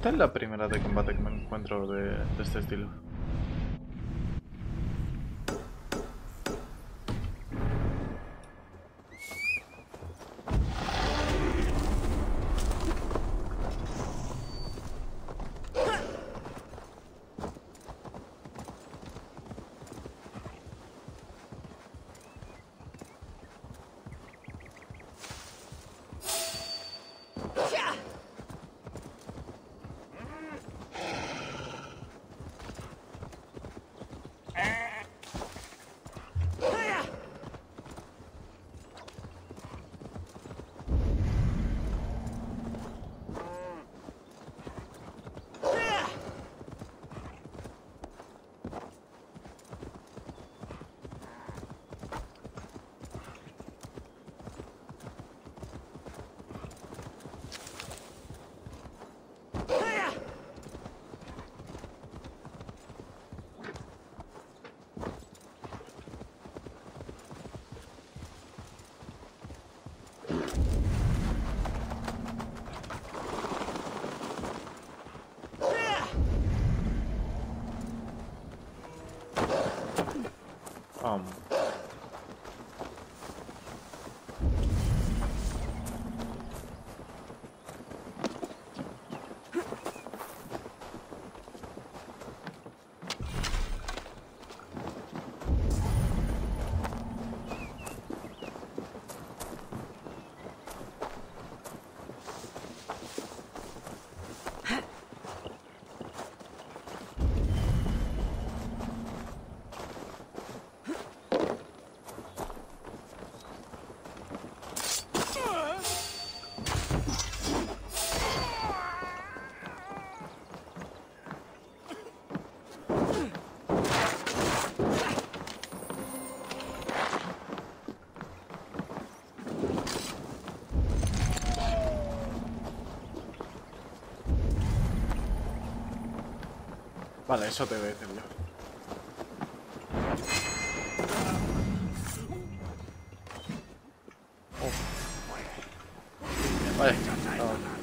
Esta es la primera de combate que me encuentro de este estilo. Um. Vale, eso te voy a decir yo. Vale. No.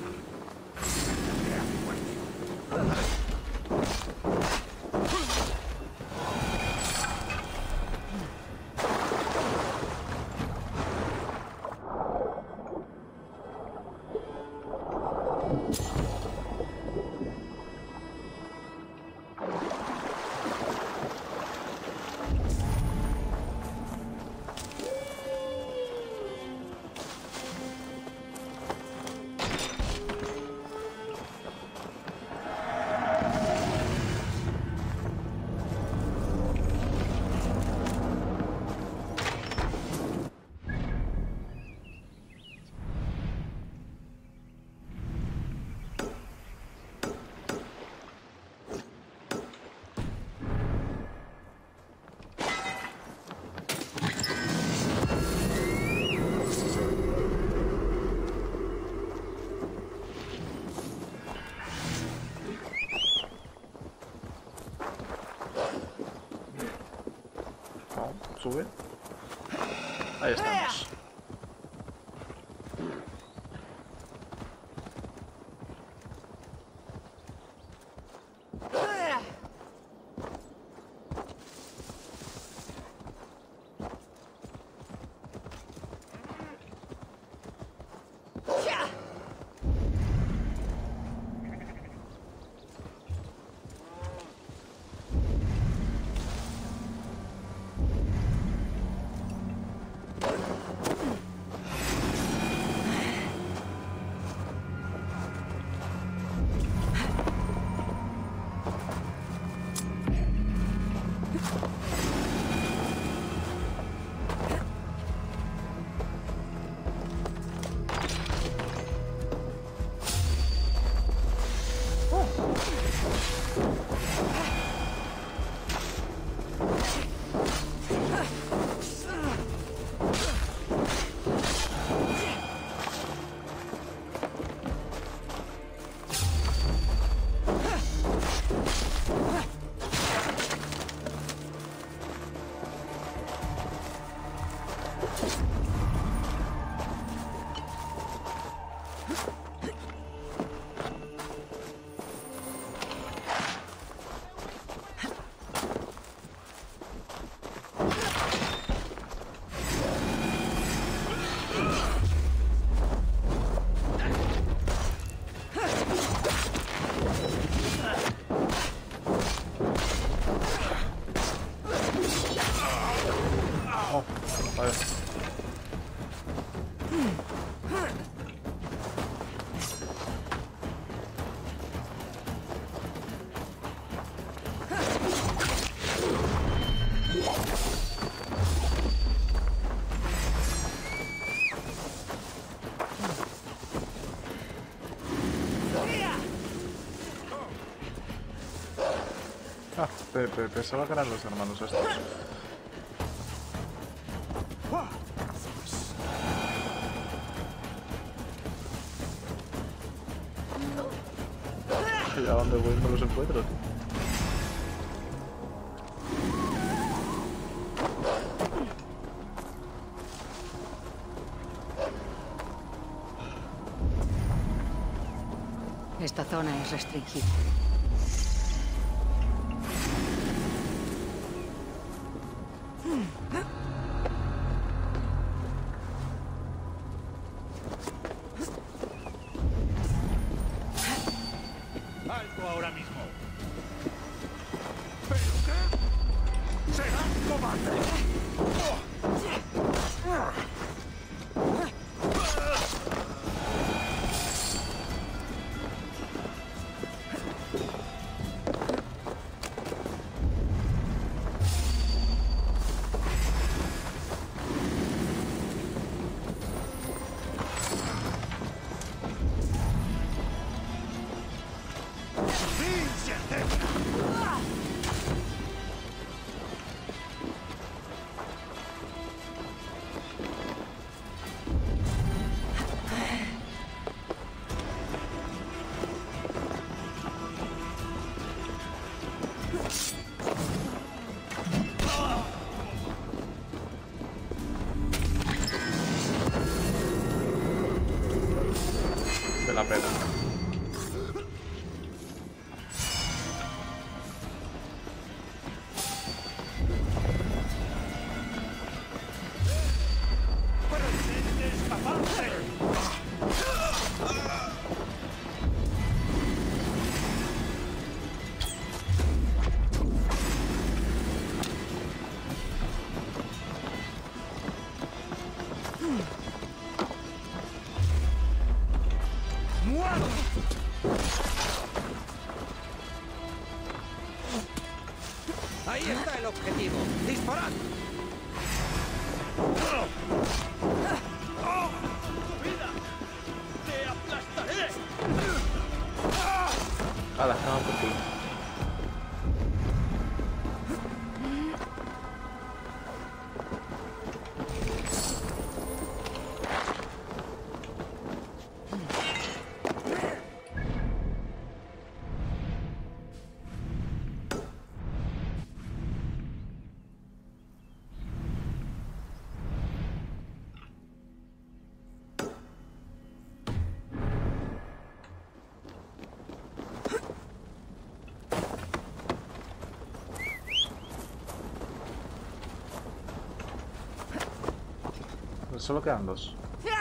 Sube. Ahí estamos. Ah, pensaba que eran los hermanos estos. ¿Y a dónde voy? No los encuentro, tío. Esta zona es restringida. Alto ahora mismo. ¿Pero qué? ¡Serás cobarde! De la pena. ¡Pretende escaparse! ¡Muero! Ahí está el objetivo. ¡Disparad! ¡Vida! ¡Te aplastaré! Hala, no, por ti. Solo quedan dos.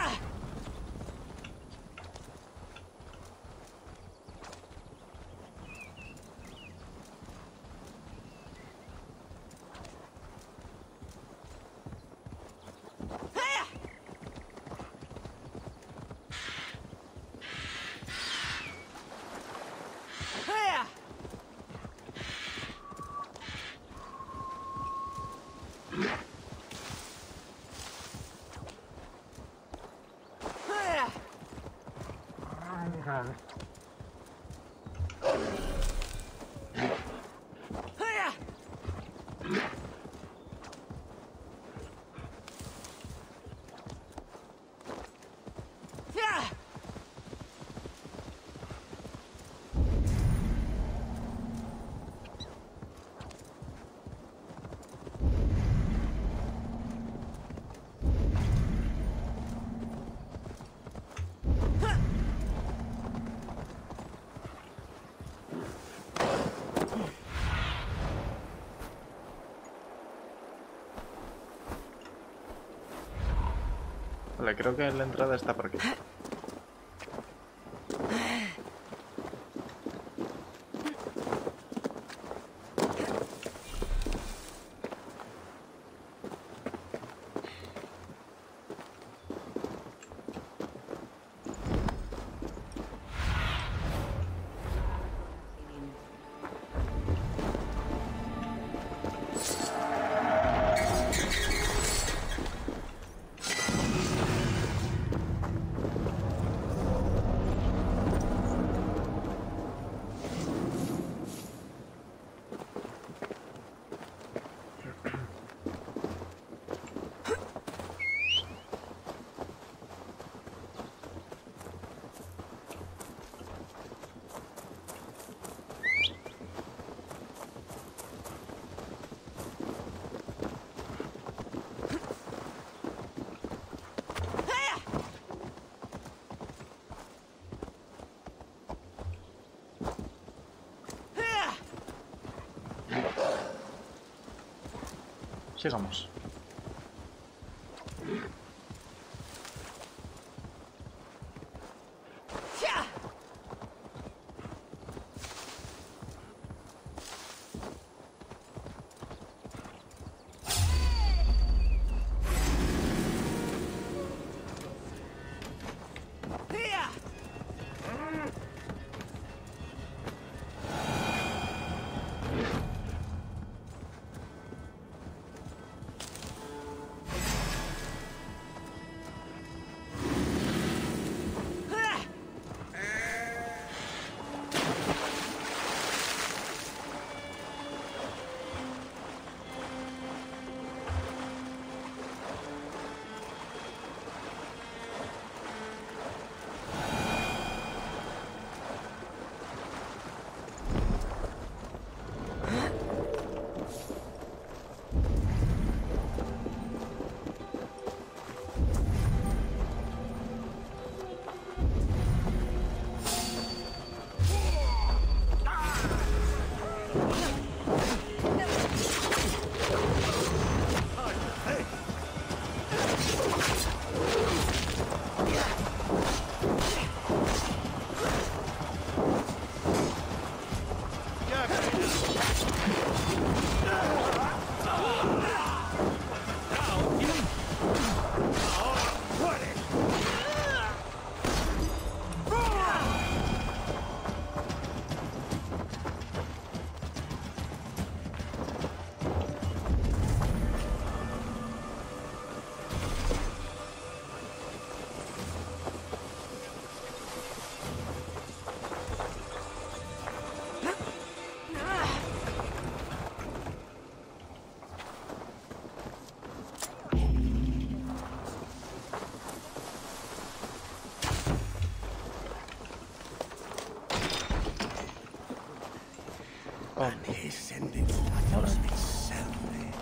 Vale, creo que la entrada está por aquí. Sigamos. And his sending must be self-made.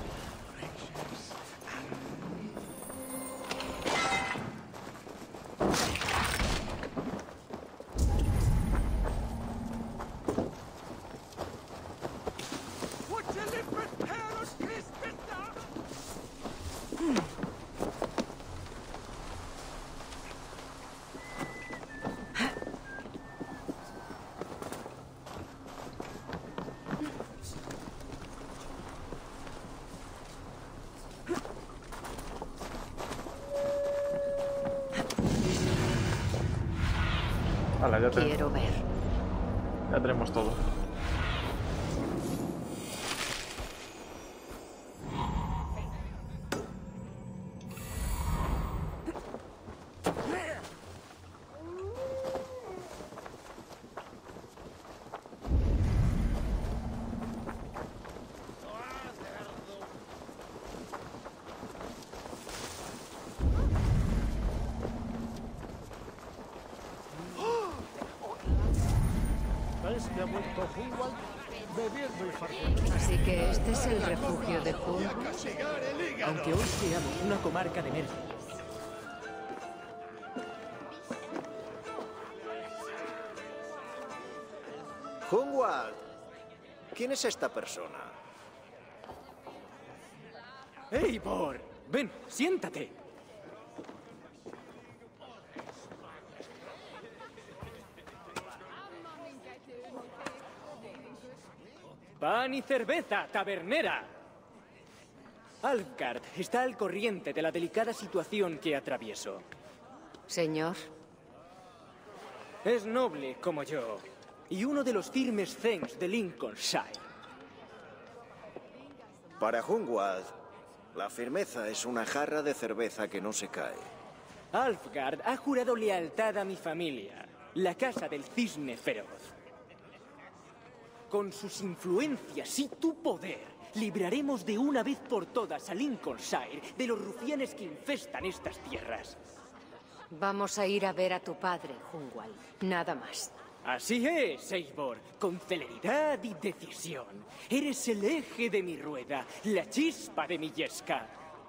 Vale, Quiero ver. ya tenemos todo. ¿Ves que ha vuelto Hungwald? Bebiendo y farreando. Así que este es el refugio de Hung. Aunque hoy seamos una comarca de mercedes. Hungwald, ¿quién es esta persona? ¡Eivor! Ven, siéntate. Pan y cerveza, tabernera. Alfgard está al corriente de la delicada situación que atravieso. Señor, Es noble como yo, y uno de los firmes Thengs de Lincolnshire. Para Hungwald, la firmeza es una jarra de cerveza que no se cae. Alfgard ha jurado lealtad a mi familia, la Casa del Cisne Feroz. Con sus influencias y tu poder, libraremos de una vez por todas a Lincolnshire de los rufianes que infestan estas tierras. vamos a ir a ver a tu padre, Hungwald. Nada más. Así es, Eivor, con celeridad y decisión. Eres el eje de mi rueda, la chispa de mi yesca.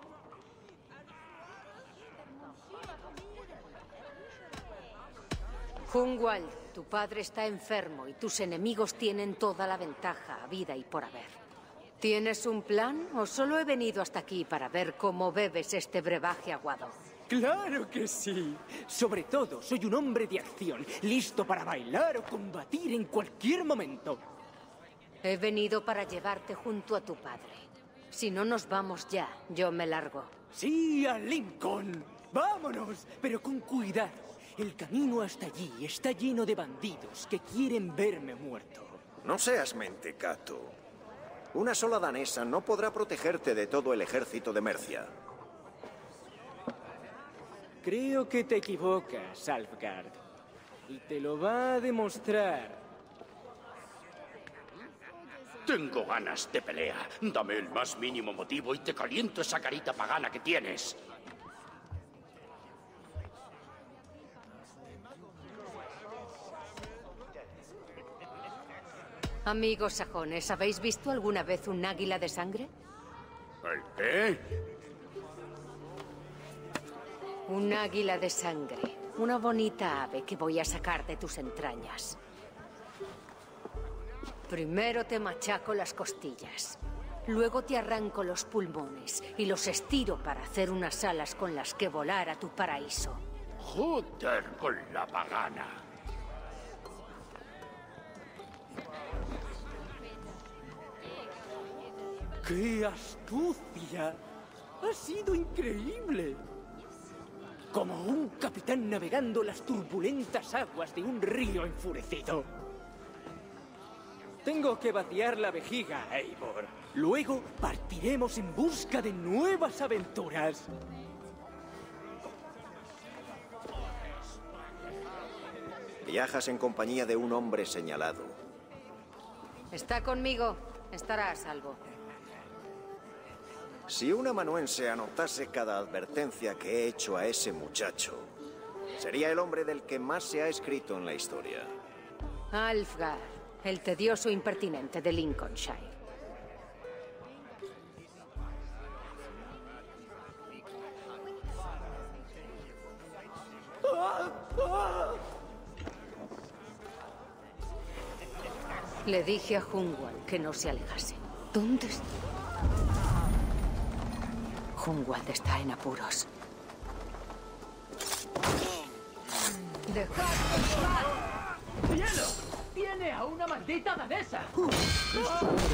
Hungwald, tu padre está enfermo y tus enemigos tienen toda la ventaja, a vida y por haber. ¿Tienes un plan o solo he venido hasta aquí para ver cómo bebes este brebaje aguado? ¡Claro que sí! Sobre todo, soy un hombre de acción, listo para bailar o combatir en cualquier momento. He venido para llevarte junto a tu padre. Si no nos vamos ya, yo me largo. ¡Sí, a Lincoln! ¡Vámonos! Pero con cuidado. El camino hasta allí está lleno de bandidos que quieren verme muerto. No seas mentecato. Una sola danesa no podrá protegerte de todo el ejército de Mercia. Creo que te equivocas, Alfgard. Y te lo va a demostrar. Tengo ganas de pelea. Dame el más mínimo motivo y te caliento esa carita pagana que tienes. Amigos sajones, ¿habéis visto alguna vez un águila de sangre? ¿El qué? Un águila de sangre. Una bonita ave que voy a sacar de tus entrañas. Primero te machaco las costillas. Luego te arranco los pulmones y los estiro para hacer unas alas con las que volar a tu paraíso. Joder con la pagana. ¡Qué astucia! ¡Ha sido increíble! Como un capitán navegando las turbulentas aguas de un río enfurecido. Tengo que vaciar la vejiga, Eivor. Luego partiremos en busca de nuevas aventuras. Viajas en compañía de un hombre señalado. Está conmigo. Estará a salvo. Si un amanuense anotase cada advertencia que he hecho a ese muchacho, sería el hombre del que más se ha escrito en la historia. Alfgar, el tedioso impertinente de Lincolnshire. Le dije a Hunwald que no se alejase. ¿Dónde está? Hunwald está en apuros. ¡Dejadme llevar! ¡Cielo! ¡Tiene a una maldita danesa!